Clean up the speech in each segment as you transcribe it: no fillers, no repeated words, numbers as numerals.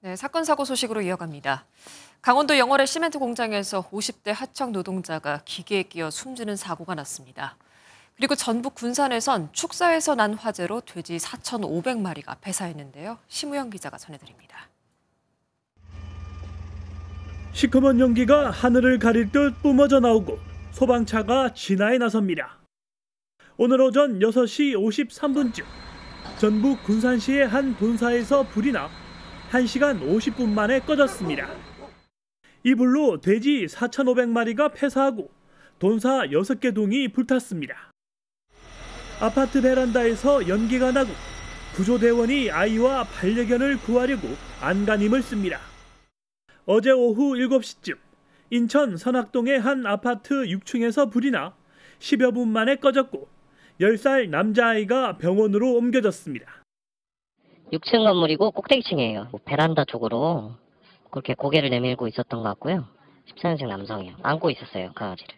네, 사건 사고 소식으로 이어갑니다. 강원도 영월의 시멘트 공장에서 50대 하청 노동자가 기계에 끼어 숨지는 사고가 났습니다. 그리고 전북 군산에선 축사에서 난 화재로 돼지 4,500마리가 폐사했는데요. 심우영 기자가 전해드립니다. 시커먼 연기가 하늘을 가릴 듯 뿜어져 나오고 소방차가 진화에 나섭니다. 오늘 오전 6시 53분쯤 전북 군산시의 한 본사에서 불이 나 1시간 50분 만에 꺼졌습니다. 이 불로 돼지 4,500마리가 폐사하고 돈사 6개 동이 불탔습니다. 아파트 베란다에서 연기가 나고 구조대원이 아이와 반려견을 구하려고 안간힘을 씁니다. 어제 오후 7시쯤 인천 선악동의 한 아파트 6층에서 불이 나 10여 분 만에 꺼졌고 10살 남자아이가 병원으로 옮겨졌습니다. 6층 건물이고 꼭대기층이에요. 베란다 쪽으로 그렇게 고개를 내밀고 있었던 것 같고요. 14년생 남성이요. 안고 있었어요, 강아지를.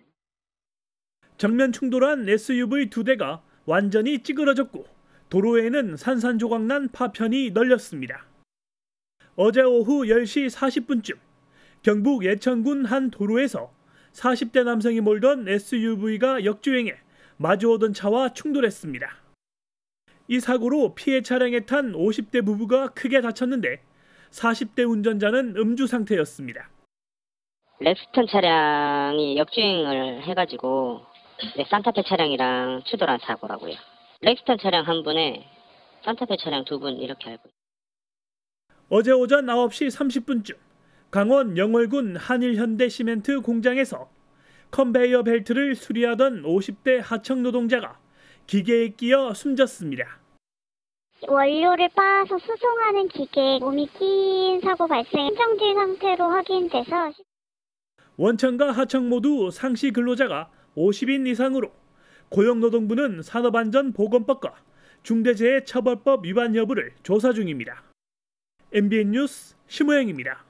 정면 충돌한 SUV 2대가 완전히 찌그러졌고 도로에는 산산조각난 파편이 널렸습니다. 어제 오후 10시 40분쯤 경북 예천군 한 도로에서 40대 남성이 몰던 SUV가 역주행해 마주오던 차와 충돌했습니다. 이 사고로 피해 차량에 탄 50대 부부가 크게 다쳤는데 40대 운전자는 음주 상태였습니다. 렉스턴 차량이 역주행을 해가지고 산타페 차량이랑 추돌한 사고라고요. 렉스턴 차량 한 분에 산타페 차량 2분 이렇게 알고 있어요. 어제 오전 9시 30분쯤 강원 영월군 한일현대시멘트 공장에서 컨베이어 벨트를 수리하던 50대 하청 노동자가 기계에 끼어 숨졌습니다. 원료를 빻아서 수송하는 기계에 몸이 낀 사고 발생, 심정지 상태로 확인돼서 원청과 하청 모두 상시 근로자가 50인 이상으로 고용노동부는 산업안전보건법과 중대재해처벌법 위반 여부를 조사 중입니다. MBN 뉴스 심우영입니다.